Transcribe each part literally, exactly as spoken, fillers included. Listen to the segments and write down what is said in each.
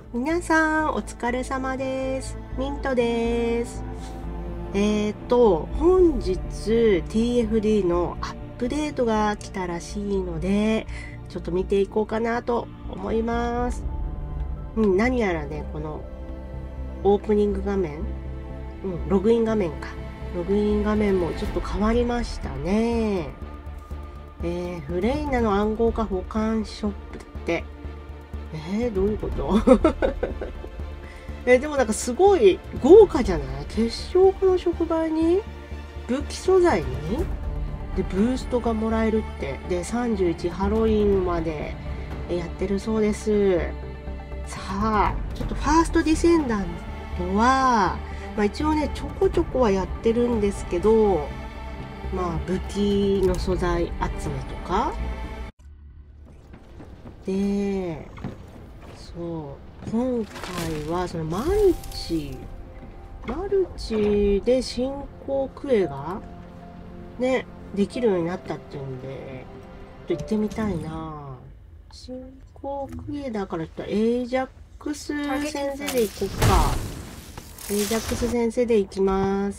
皆さんお疲れ様です。ミントです。えっと、本日 ティーエフディー のアップデートが来たらしいので、ちょっと見ていこうかなと思います。うん、何やらね、このオープニング画面、うん、ログイン画面か。ログイン画面もちょっと変わりましたね。えー、フレイナの暗号化保管ショップって、えー、どういうことえー、でもなんかすごい豪華じゃない？結晶化の触媒に武器素材にでブーストがもらえるって。でさんじゅういちハロウィンまでやってるそうです。さあちょっとファーストディセンダントは、まあ、一応ねちょこちょこはやってるんですけど、まあ武器の素材集めとかで、そう今回はそのマルチマルチで進行クエがねできるようになったっていうんでちょっと行ってみたいな。進行クエだからちょっとエイジャックス先生で行こうか。エイジャックス先生で行きます。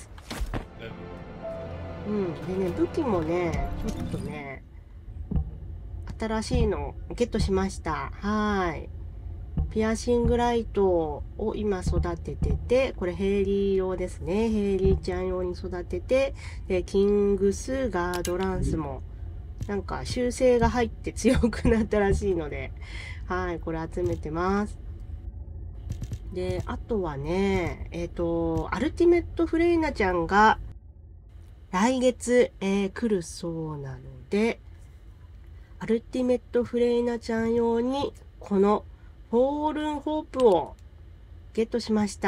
うんでね武器もねちょっとね新しいのゲットしました。はい。ピアシングライトを今育ててて、これヘイリー用ですね。ヘイリーちゃん用に育てて、で、キングス、ガードランスも、なんか修正が入って強くなったらしいので、はい、これ集めてます。で、あとはね、えっと、アルティメットフレイナちゃんが来月、えー来るそうなので、アルティメットフレイナちゃん用に、このフォールンホープをゲットしました。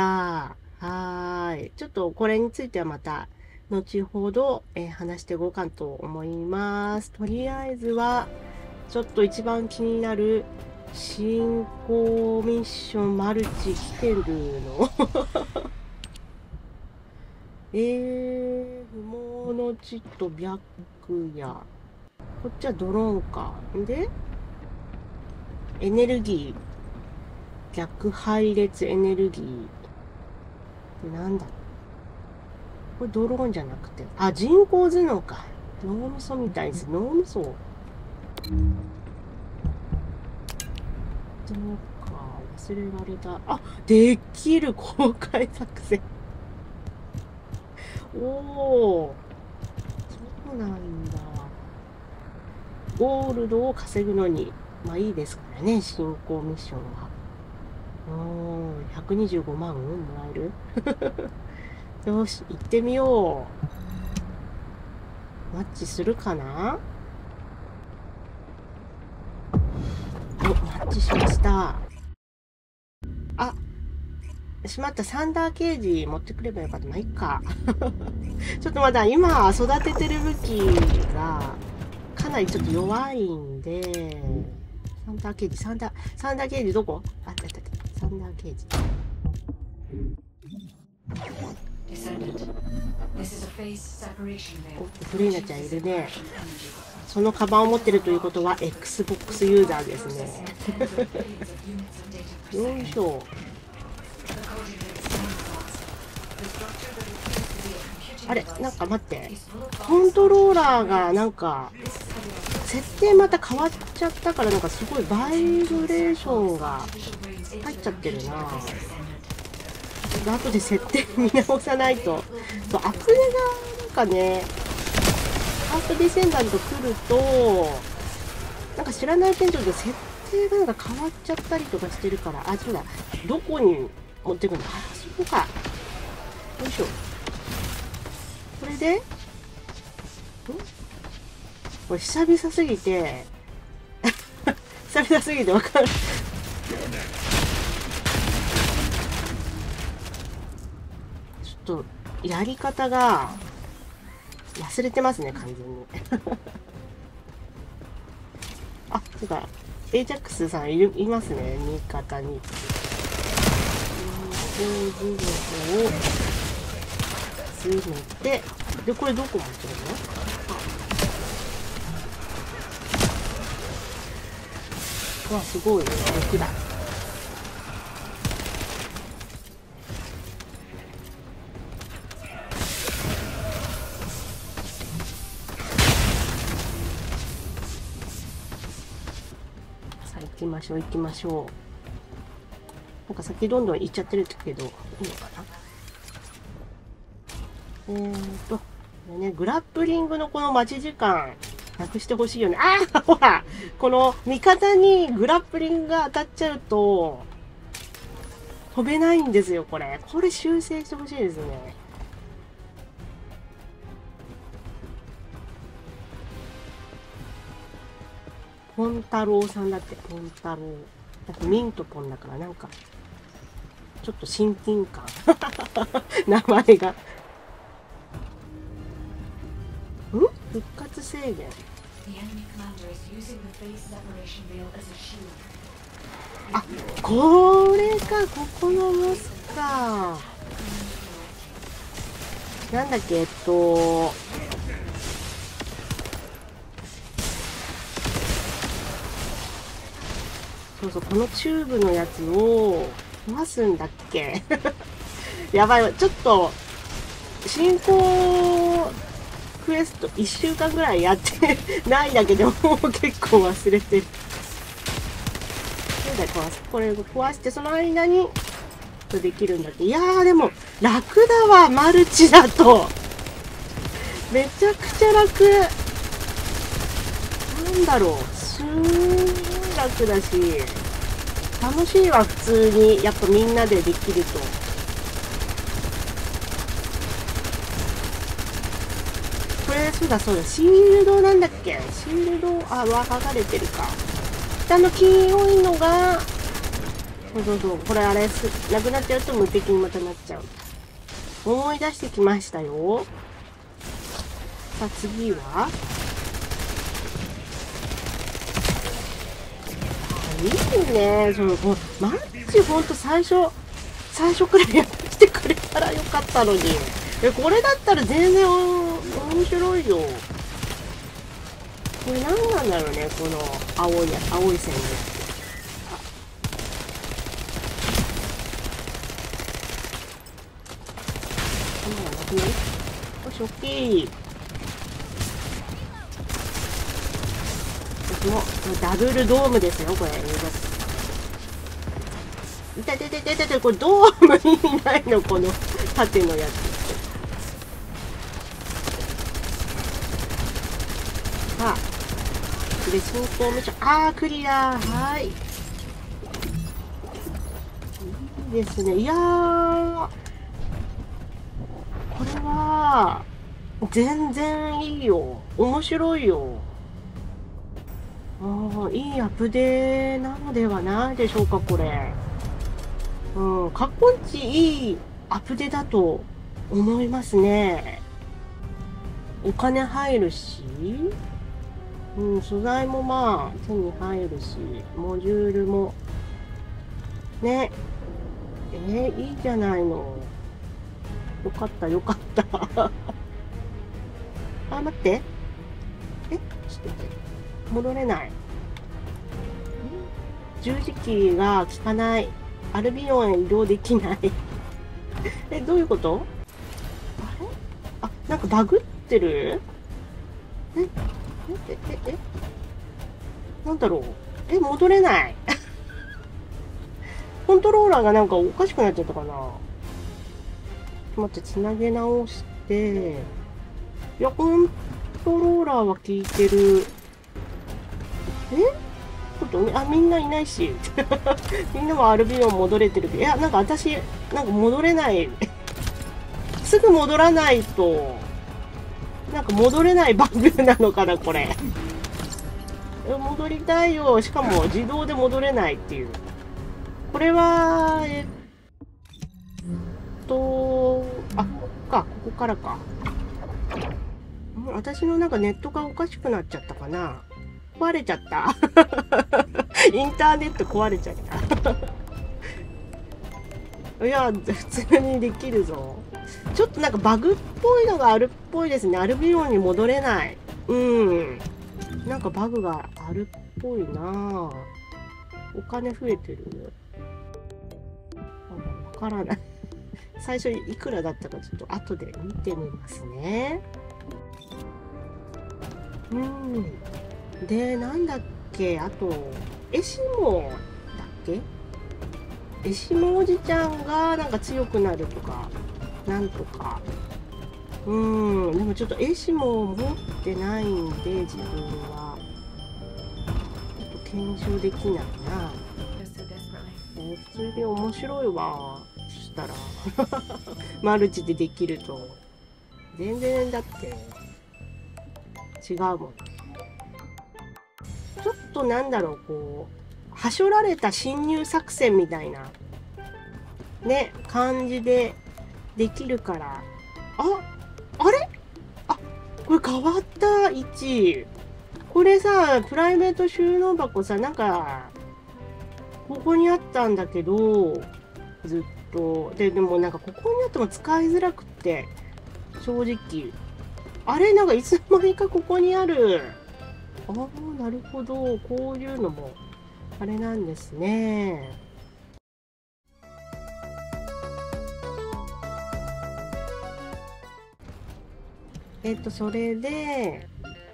はーい。ちょっとこれについてはまた後ほど、えー話していこうかと思います。とりあえずはちょっと一番気になる進行ミッションマルチ来てるのえー、不毛の地と白夜。こっちはドローンか。でエネルギー。逆配列エネルギー。なんだこれドローンじゃなくて、あ、人工頭脳か。脳みそみたいです。脳みそ。どうか、忘れられた。あ、できる公開作戦。おお、そうなんだ。ゴールドを稼ぐのに、まあいいですからね、進行ミッションは。うーん、ひゃくにじゅうごまんもらえるよし、行ってみよう。マッチするかな？お、マッチしました。あ、しまった。サンダーケージ持ってくればよかった。まあ、いっか。ちょっとまだ今育ててる武器がかなりちょっと弱いんで、サンダーケージ、サンダー、サンダーケージどこ？あったあったあった。サンダーケージ。お、フレイナちゃんいるね。そのカバンを持ってるということは Xbox ユーザーですね。よいしょ。あれなんか待って。コントローラーがなんか、設定また変わっちゃったからなんかすごいバイブレーションが入っちゃってるな。後で設定見直さないと。そう、アプデがなんかね、ファーストディセンダント来ると、なんか知らない店長で設定がなんか変わっちゃったりとかしてるから、あ、そうだ、どこに持ってくの？あ、そこか。よいしょ。これで、んこれ久々すぎて、久々すぎてわかる。ちょっと、やり方が、忘れてますね、完全に。あ、そうか、エイジャックスさんいる、いますね、味方に。人工頭脳を詰めて、で、これどこ持ってるの？あ、わ、すごい、ろくだ。 行きましょう行きましょう。なんか先どんどん行っちゃってるけどいいのかな。えーとね、グラップリングのこの待ち時間なくしてほしいよね。ああ、ほら、この味方にグラップリングが当たっちゃうと飛べないんですよ、これ。これ修正してほしいですね。ポン太郎さんだって、ポン太郎。だってミントポンだから、なんか、ちょっと親近感。名前が。ん？復活制限。あ、これか、ここのボスか。なんだっけ、えっと、そうそう、このチューブのやつを壊すんだっけ。やばい、ちょっと、進行クエストいっしゅうかんぐらいやってないだけでもう結構忘れてる。なんだ壊す。これを壊してその間にできるんだって。いやーでも楽だわ、マルチだと。めちゃくちゃ楽。なんだろう。すんごい楽だし、楽しいわ、普通に。やっぱみんなでできると。これ、そうだそうだ、シールドなんだっけ、シールド、あ、は剥がれてるか。下の黄色いのが、そうそうそう、これあれす、なくなっちゃうと無敵にまたなっちゃう。思い出してきましたよ。さあ、次は、いいね、その、もう、マッチほんと最初、最初くらいやってくれたらよかったのに。え、これだったら全然面白いよ。これ何なんだろうね、この青いや青い線のやつ。あ、弾がなくなる？よし、オッケー。私もダブルドームですよ、これ。いたててててて、これドーム意味ないの、この縦のやつ。さあ、で進行ミッション、あークリア、はい、いいですね。いやー、これは全然いいよ、面白いよ。ああ、いいアップデーなのではないでしょうか、これ。うん、かっこいいアップデだと思いますね。お金入るし、うん、素材もまあ手に入るし、モジュールもね、えー、いいじゃないの。よかったよかった。あ、待って、え、ちょっと待って、戻れない。十字キーが効かない。アルビオンへ移動できない。え、どういうこと？あれ？あ、なんかバグってる？え、え、え、え、え、なんだろう。え、戻れない。コントローラーがなんかおかしくなっちゃったかな。ちょっと待って、つなげ直して。いや、コントローラーは効いてる。え？ちょっとね、あ、みんないないし。みんなもアルビオン戻れてるけど、いや、なんか私、なんか戻れない。すぐ戻らないと、なんか戻れないバグなのかな、これ。戻りたいよ。しかも自動で戻れないっていう。これは、えっと、あ、ここか、ここからか。私のなんかネットがおかしくなっちゃったかな。壊れちゃった。インターネット壊れちゃった。いや、普通にできるぞ。ちょっとなんかバグっぽいのがあるっぽいですね。アルビオンに戻れない。うん。なんかバグがあるっぽいなぁ。お金増えてる。わからない。最初いくらだったかちょっと後で見てみますね。うん。で、なんだっけ、あとエシモだっけ、エシモおじちゃんがなんか強くなるとかなんとか、うーん、でもちょっとエシモ持ってないんで自分はちょっと検証できないな。え普通に面白いわ。そしたらマルチでできると全然だって違うもん。ちょっとなんだろう、こうはしょられた侵入作戦みたいなね感じでできるから、ああれ、あこれ変わった位置。これさ、プライベート収納箱さ、なんかここにあったんだけどずっとで、でもなんかここにあっても使いづらくって正直、あれなんかいつの間にかここにある。ああ、なるほど、こういうのもあれなんですね。えっとそれで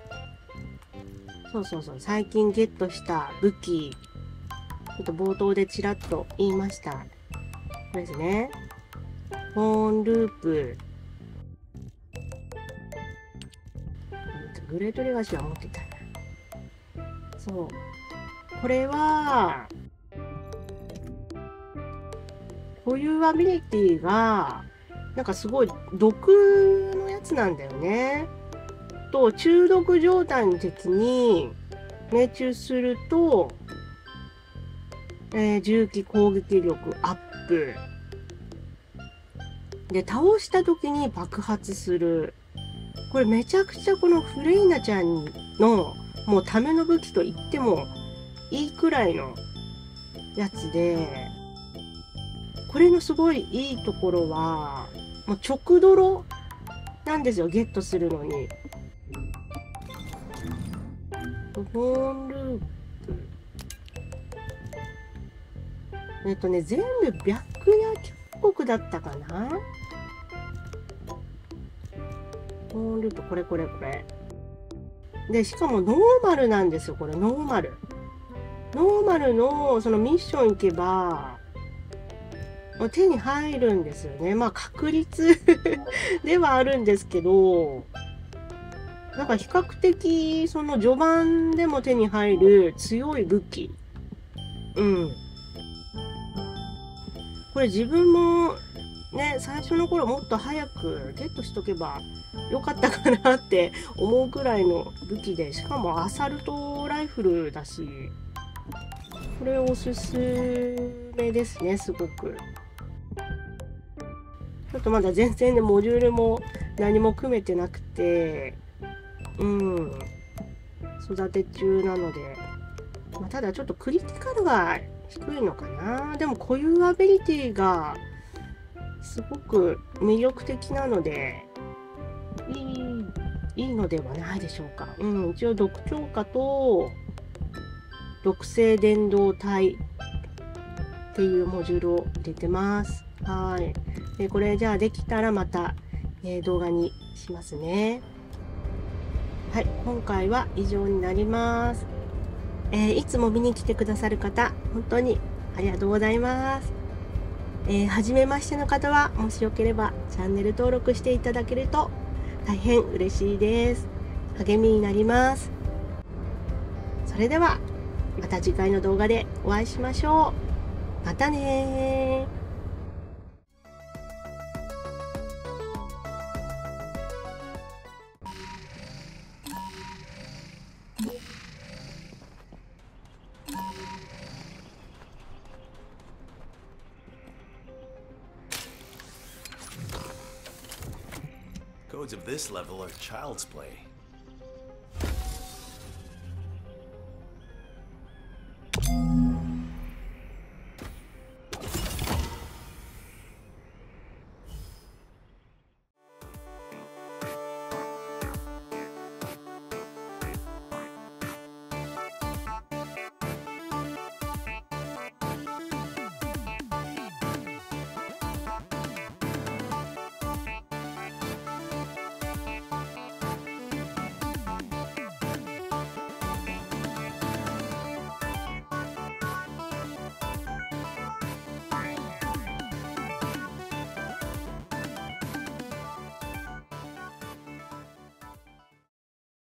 そうそうそう、最近ゲットした武器、ちょっと冒頭でちらっと言いました。これですね。ホーンループ。グレートレガシーは持ってたな。そう。これは、固有アビリティが、なんかすごい毒のやつなんだよね。と、中毒状態の時に命中すると、えー、銃器攻撃力アップ。で、倒した時に爆発する。これめちゃくちゃこのフレイナちゃんのもうための武器と言ってもいいくらいのやつで、これのすごいいいところは、もう直ドロなんですよ、ゲットするのに。ホーンループ。えっとね、全部白夜峡谷だったかな。ホーンループ、これこれこれ。で、しかもノーマルなんですよ、これ、ノーマル。ノーマルのそのミッション行けば、手に入るんですよね。まあ確率ではあるんですけど、なんか比較的その序盤でも手に入る強い武器。うん。これ自分もね、最初の頃もっと早くゲットしとけばよかったかなって思うくらいの武器で、しかもアサルトライフルだし、これおすすめですね、すごく。ちょっとまだ全然ね、モジュールも何も組めてなくて、うん、育て中なので、まあ、ただちょっとクリティカルが低いのかな。でも固有アビリティがすごく魅力的なので、いい、いいのではないでしょうか。うん、一応毒超過と毒性伝導体っていうモジュールを入れてます。はい。で、これじゃあできたらまた、えー、動画にしますね。はい、今回は以上になります。えー、いつも見に来てくださる方、本当にありがとうございます。えー、初めましての方は、もしよければチャンネル登録していただけると大変嬉しいです。励みになります。それでは、また次回の動画でお会いしましょう。またねー。 Codes of this level are child's play.